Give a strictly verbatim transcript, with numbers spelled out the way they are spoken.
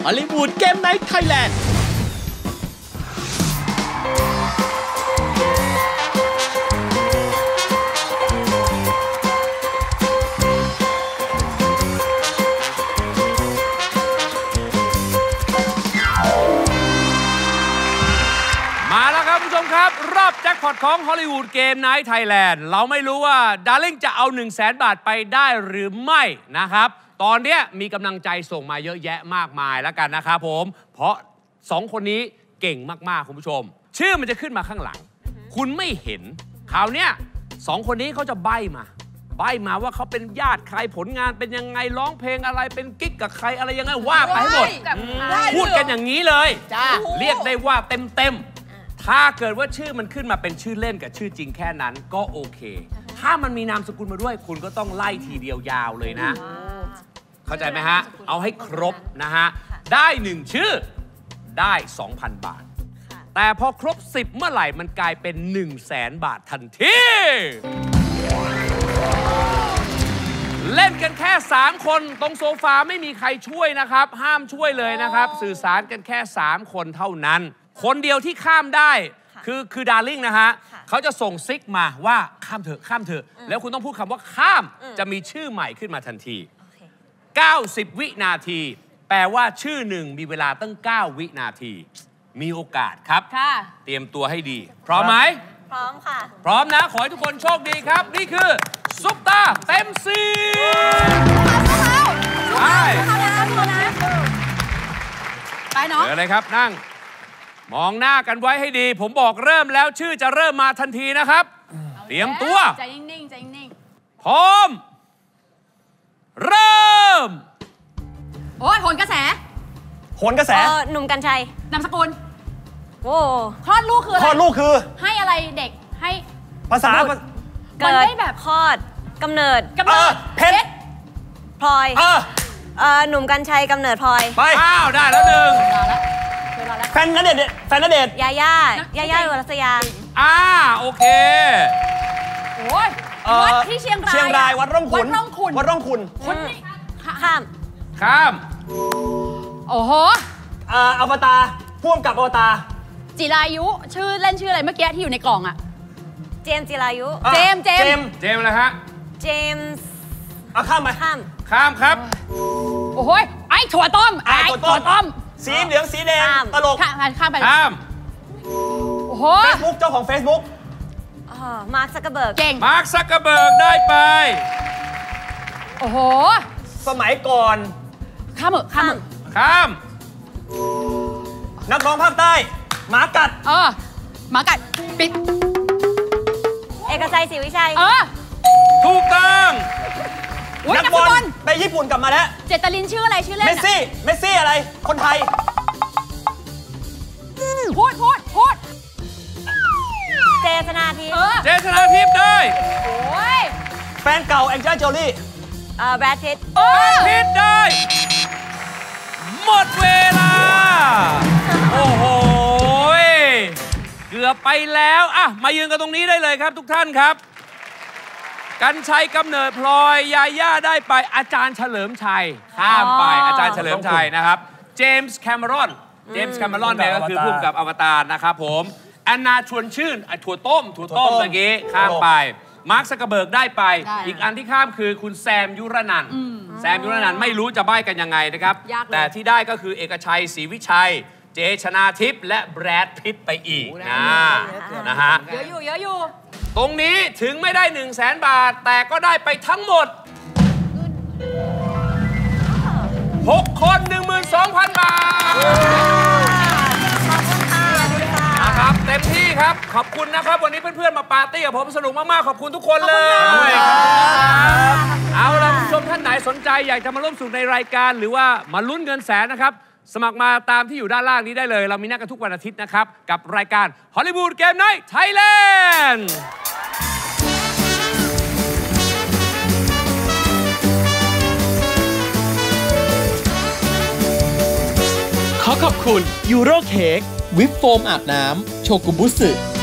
อลลีวูดเกมไนท์ไทยแลนด์มาแล้วครับผู้ชมครับรอบแจ็คพอตของฮอลลีวูดเกมไนท์ไทยแลนด์เราไม่รู้ว่าดาร์ลิงจะเอา หนึ่งแสน บาทไปได้หรือไม่นะครับตอนนี้มีกำลังใจส่งมาเยอะแยะมากมายแล้วกันนะครับผมเพราะสองคนนี้เก่งมากๆคุณผู้ชมชื่อมันจะขึ้นมาข้างหลังคุณไม่เห็นคราวเนี้ยสองคนนี้เขาจะใบ้มาใบ้มาว่าเขาเป็นญาติใครผลงานเป็นยังไงร้องเพลงอะไรเป็นกิ๊กกับใครอะไรยังไงว่าไปให้หมดพูดกันอย่างนี้เลยเรียกได้ว่าเต็มๆถ้าเกิดว่าชื่อมันขึ้นมาเป็นชื่อเล่นกับชื่อจริงแค่นั้นก็โอเคถ้ามันมีนามสกุลมาด้วยคุณก็ต้องไล่ทีเดียวยาวเลยนะเข้าใจไหมฮะเอาให้ครบนะฮะได้หนึ่งชื่อได้ สองพัน บาทแต่พอครบสิบเมื่อไหร่มันกลายเป็น หนึ่งแสน บาททันทีเล่นกันแค่สามคนตรงโซฟาไม่มีใครช่วยนะครับห้ามช่วยเลยนะครับสื่อสารกันแค่สามคนเท่านั้นคนเดียวที่ข้ามได้คือคือดาร์ลิงนะฮะเขาจะส่งซิกมาว่าข้ามเถอะข้ามเถอะแล้วคุณต้องพูดคำว่าข้ามจะมีชื่อใหม่ขึ้นมาทันทีเก้าสิบวินาทีแปลว่าชื่อหนึ่งมีเวลาตั้งเก้าวินาทีมีโอกาสครับเตรียมตัวให้ดีพร้อมไหมพร้อมค่ะพร้อมนะขอให้ทุกคนโชคดีครับนี่คือซุปตาเต็มซีไปไปเนาะเดี๋ยวเลยครับนั่งมองหน้ากันไว้ให้ดีผมบอกเริ่มแล้วชื่อจะเริ่มมาทันทีนะครับเตรียมตัวใจนิ่งๆใจนิ่งพร้อมเริ่มโอ้ยโหนกระแสโหนกระแสหนุ่มกรรชัยนามสกุลโอ้คลอดลูกคืออะไรคลอดลูกคือให้อะไรเด็กให้ภาษาเกิดได้แบบคลอดกำเนิดกำเนิดเพชรพลอยเออหนุ่มกรรชัยกำเนิดพลอยไปอ้าวได้แล้วหนึ่งแฟนณเดชน์แฟนณเดชน์ยาย่ายาย่าวรัสยาอ่าโอเคโอ้ยวัดที่เชียงรายเชียงรายวัดร่องขุนวัดร่องขุนวัดร่องขุนคนนี้ข้ามข้ามโอ้โหอ่าอวตารพ่วงกับอวตารจิรายุชื่อเล่นชื่ออะไรเมื่อกี้ที่อยู่ในกล่องอะเจมจิรายุเจมเจมเจมอะไรฮะเจมส์เอาข้ามไปข้ามข้ามครับโอ้โหไอ้ถั่วต้มไอ้ถั่วต้มสีเหลืองสีแดงตลกข้ามข้ามไปข้ามโอ้โหเฟซบุ๊กเจ้าของ Facebook มาร์คซักเกอร์เบิร์กเก่งมาร์คซักเกอร์เบิร์กได้ไปโอ้โหสมัยก่อนข้ามเหรอข้ามข้ามนักร้องภาคใต้หมากัดเออหมากัดปิดเอกชัยศรีวิชัยเออถูกต้องนักบอลไปญี่ปุ่นกลับมาแล้วเจตลินชื่ออะไรชื่อเล่นเมสซี่เมสซี่อะไรคนไทยพูดพูดพูดเจษนาทิพย์เจษนาทิพย์ได้โอ้ยแฟนเก่าแองเจลิน่าโจลี่เอ่อแบรดพิตต์แบรดพิตต์ได้หมดเวลาโอ้โหเกือบไปแล้วอ่ะมายืนกันตรงนี้ได้เลยครับทุกท่านครับกรรชัยกำเนิดพลอยยาย่าได้ไปอาจารย์เฉลิมชัยข้ามไปอาจารย์เฉลิมชัยนะครับเจมส์แคมเมรอนเจมส์แคมเมรอนเนี่ยก็คือผู้กำกับอวตารนะครับผมแอนนาชวนชื่นถั่วต้มถั่วต้มเมื่อกี้ข้ามไปมาร์คซักเกอร์เบิร์กได้ไปอีกอันที่ข้ามคือคุณแซมยุรนันท์แซมยุรนันท์ไม่รู้จะใบ้กันยังไงนะครับแต่ที่ได้ก็คือเอกชัยศรีวิชัยเจชนาทิพย์และแบรดพิตต์ไปอีกนะนะฮะเยอะอยู่เยอะอยู่ตรงนี้ถึงไม่ได้ หนึ่งแสน บาทแต่ก็ได้ไปทั้งหมดหกคน หนึ่งหมื่นสองพัน บาทนะครับเต็มที่ครับขอบคุณนะครับวันนี้เพื่อนๆมาปาร์ตี้กับผมสนุกมากๆขอบคุณทุกคนเลยเอาล่ะผู้ชมท่านไหนสนใจอยากจะมาร่วมสนุกในรายการหรือว่ามาลุ้นเงินแสนนะครับสมัครมาตามที่อยู่ด้านล่างนี้ได้เลยเรามีนัดกันทุกวันอาทิตย์นะครับกับรายการฮอลลีวูดเกมไนท์ไทยแลนด์ขอขอบคุณยูโรเค้กวิปโฟมอาบน้ำโชกุบุสึ